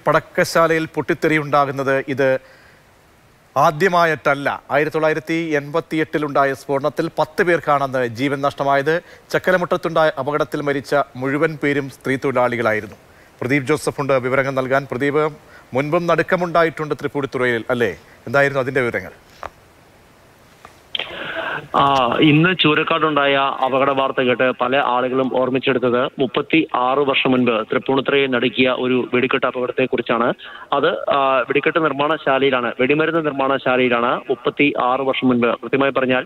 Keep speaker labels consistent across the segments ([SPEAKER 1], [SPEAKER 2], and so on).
[SPEAKER 1] പടക്കശാലയിൽ പൊട്ടിത്തെറിയുണ്ടാകുന്നത് ഇത് ആദ്യമായിട്ടല്ല. 1988 സ്ഫോടനത്തിൽ 10 പേർക്കാണെന്ന് ജീവൻ നഷ്ടമായത്. ചക്കരമുട്ടത്തുണ്ടായ അപകടത്തിൽ മരിച്ച മുഴുവൻ പേരും സ്ത്രീ തൊഴിലാളികളായിരുന്നു. പ്രദീപ് ജോസഫ് ഉണ്ട് വിവരങ്ങൾ നൽകാൻ. പ്രദീപ്, മുൻപും നടുക്കമുണ്ടായിട്ടുണ്ട് തൃപ്പൂണിത്തുറയിൽ അല്ലേ? എന്തായിരുന്നു അതിന്റെ വിവരങ്ങൾ?
[SPEAKER 2] ഇന്ന് ചൂരക്കാടുണ്ടായ അപകട വാർത്ത കേട്ട് പല ആളുകളും ഓർമ്മിച്ചെടുത്തത് 36 വർഷം മുൻപ് തൃപ്പൂണിത്തുറയെ നടുക്കിയ ഒരു വെടിക്കെട്ട് അപകടത്തെ കുറിച്ചാണ്. അത് വെടിക്കെട്ട് നിർമ്മാണശാലയിലാണ്, വെടിമരുന്ന് നിർമ്മാണശാലയിലാണ് 36 വർഷം മുൻപ്, കൃത്യമായി പറഞ്ഞാൽ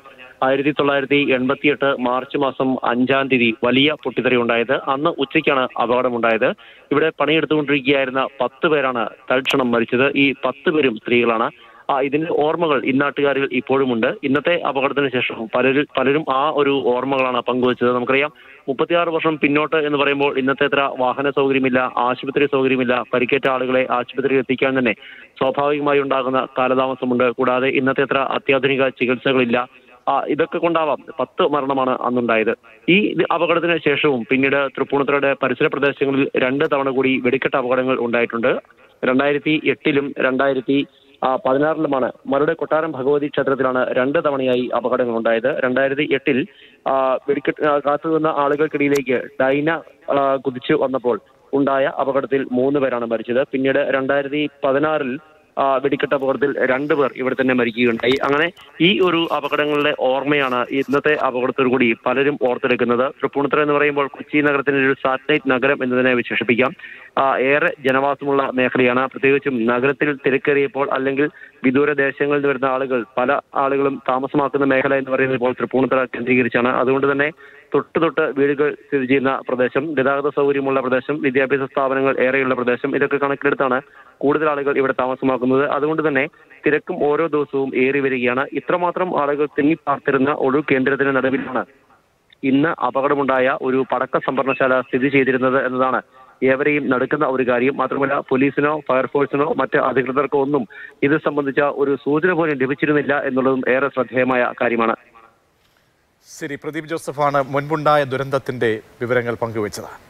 [SPEAKER 2] 1988 മാർച്ച് മാസം 5-ാം തീയതി വലിയ പൊട്ടിത്തെറി ഉണ്ടായത്. അന്ന് ഉച്ചയ്ക്കാണ് അപകടമുണ്ടായത്. ഇവിടെ പണിയെടുത്തുകൊണ്ടിരിക്കുകയായിരുന്ന 10 പേരാണ് തൽക്ഷണം മരിച്ചത്. ഈ 10 പേരും സ്ത്രീകളാണ്. ഇതിന്റെ ഓർമ്മകൾ ഇന്നാട്ടുകാരിൽ ഇപ്പോഴുമുണ്ട്. ഇന്നത്തെ അപകടത്തിന് ശേഷം പലരും ആ ഒരു ഓർമ്മകളാണ് പങ്കുവച്ചത്. നമുക്കറിയാം, 36 വർഷം പിന്നോട്ട് എന്ന് പറയുമ്പോൾ ഇന്നത്തെ അത്ര വാഹന സൗകര്യമില്ല, ആശുപത്രി സൗകര്യമില്ല. പരിക്കേറ്റ ആളുകളെ ആശുപത്രിയിൽ എത്തിക്കാൻ തന്നെ സ്വാഭാവികമായി ഉണ്ടാകുന്ന കാലതാമസമുണ്ട്. കൂടാതെ ഇന്നത്തെ അത്ര അത്യാധുനിക ചികിത്സകളില്ല. ഇതൊക്കെ കൊണ്ടാവാം 10 മരണമാണ് അന്നുണ്ടായത്. ഈ അപകടത്തിന് ശേഷവും പിന്നീട് തൃപ്പൂണിത്തുറയുടെ പരിസര പ്രദേശങ്ങളിൽ 2 തവണ കൂടി വെടിക്കെട്ട് അപകടങ്ങൾ ഉണ്ടായിട്ടുണ്ട്. 2008-ലും 2016-ലുമാണ് മറുടെ കൊട്ടാരം ഭഗവതി ക്ഷേത്രത്തിലാണ് 2 തവണയായി അപകടങ്ങൾ ഉണ്ടായത്. 2008-ൽ വെടിക്കെട്ട് കാത്തുനിന്ന ആളുകൾക്കിടയിലേക്ക് ഡൈന കുതിച്ചു വന്നപ്പോൾ ഉണ്ടായ അപകടത്തിൽ 3 പേരാണ് മരിച്ചത്. പിന്നീട് 2016-ൽ വെടിക്കെട്ട് അപകടത്തിൽ 2 പേർ ഇവിടെ തന്നെ മരിക്കുകയുണ്ടായി. അങ്ങനെ ഈ ഒരു അപകടങ്ങളുടെ ഓർമ്മയാണ് ഇന്നത്തെ അപകടത്തോടു കൂടി പലരും ഓർത്തെടുക്കുന്നത്. തൃപ്പൂണിത്തുറ എന്ന് പറയുമ്പോൾ കൊച്ചി നഗരത്തിന്റെ ഒരു സാറ്റലൈറ്റ് നഗരം എന്ന് തന്നെ വിശേഷിപ്പിക്കാം. ഏറെ ജനവാസമുള്ള മേഖലയാണ്. പ്രത്യേകിച്ചും നഗരത്തിൽ തിരക്കേറിയപ്പോൾ അല്ലെങ്കിൽ വിദൂര ദേശങ്ങളിൽ നിന്ന് വരുന്ന ആളുകൾ, പല ആളുകളും താമസമാക്കുന്ന മേഖല എന്ന് പറയുന്നത് ഇപ്പോൾ തൃപ്പൂണിത്തുറ കേന്ദ്രീകരിച്ചാണ്. അതുകൊണ്ട് തന്നെ തൊട്ട് വീടുകൾ സ്ഥിതി ചെയ്യുന്ന പ്രദേശം, ഗതാഗത സൗകര്യമുള്ള പ്രദേശം, വിദ്യാഭ്യാസ സ്ഥാപനങ്ങൾ ഏറെയുള്ള പ്രദേശം, ഇതൊക്കെ കണക്കിലെടുത്താണ് കൂടുതൽ ആളുകൾ ഇവിടെ താമസമാക്കുന്നത്. അതുകൊണ്ട് തന്നെ തിരക്കും ഓരോ ദിവസവും ഏറി വരികയാണ്. ഇത്രമാത്രം ആളുകൾ തിങ്ങിപ്പാർത്തിരുന്ന ഒരു കേന്ദ്രത്തിന് നടുവിലാണ് ഇന്ന് അപകടമുണ്ടായ ഒരു പടക്ക സംഭരണശാല സ്ഥിതി ചെയ്തിരുന്നത് എന്നതാണ് ഏവരെയും നടുക്കുന്ന ഒരു കാര്യം. മാത്രമല്ല, പോലീസിനോ ഫയർഫോഴ്സിനോ മറ്റ് അധികൃതർക്കോ ഒന്നും ഇത് സംബന്ധിച്ച ഒരു സൂചന പോലും ലഭിച്ചിരുന്നില്ല എന്നുള്ളതും ഏറെ ശ്രദ്ധേയമായ കാര്യമാണ്.
[SPEAKER 1] ശരി, പ്രദീപ് ജോസഫാണ് മുൻപുണ്ടായ ദുരന്തത്തിന്റെ വിവരങ്ങൾ പങ്കുവച്ചത്.